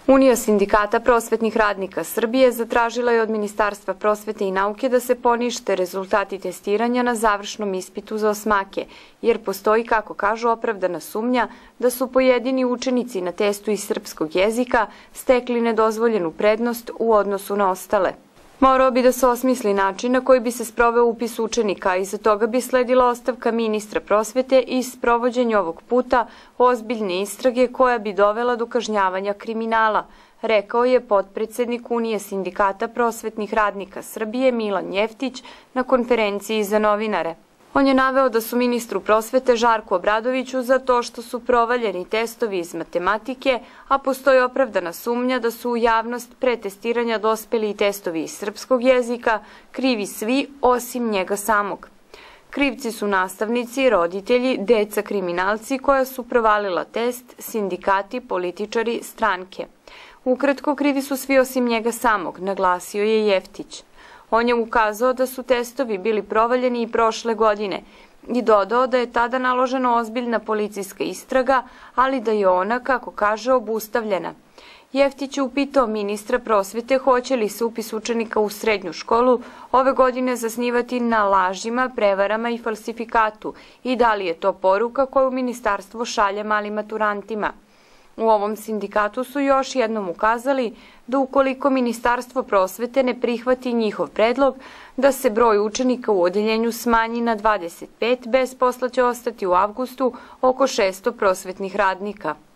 Unija sindikata prosvetnih radnika Srbije zatražila je od Ministarstva prosvete i nauke da se ponište rezultati testiranja na završnom ispitu za osmake, jer postoji, kako kažu, opravdana sumnja da su pojedini učenici na testu iz srpskog jezika stekli nedozvoljenu prednost u odnosu na ostale. Morao bi da se osmisli način na koji bi se sproveo upis učenika, a iza toga bi sledila ostavka ministra prosvete i sprovođenje ovog puta ozbiljne istrage koja bi dovela do kažnjavanja kriminala, rekao je potpredsednik Unije sindikata prosvetnih radnika Srbije Milan Jeftić na konferenciji za novinare. On je naveo da su ministru prosvete Žarku Obradoviću za to što su provaljeni testovi iz matematike, a postoji opravdana sumnja da su u javnost pre testiranja dospeli i testovi iz srpskog jezika, krivi svi osim njega samog. Krivci su nastavnici, roditelji, deca kriminalci koja su provalila test, sindikati, političari, stranke. Ukratko, krivi su svi osim njega samog, naglasio je Jeftić. On je ukazao da su testovi bili provaljeni i prošle godine i dodao da je tada naložena ozbiljna policijska istraga, ali da je ona, kako kaže, obustavljena. Jeftić je upitao ministra prosvete hoće li se upis učenika u srednju školu ove godine zasnivati na lažima, prevarama i falsifikatu i da li je to poruka koju ministarstvo šalje malim maturantima. U ovom sindikatu su još jednom ukazali da ukoliko Ministarstvo prosvete ne prihvati njihov predlog da se broj učenika u odeljenju smanji na 25, bez posla će ostati u avgustu oko 600 prosvetnih radnika.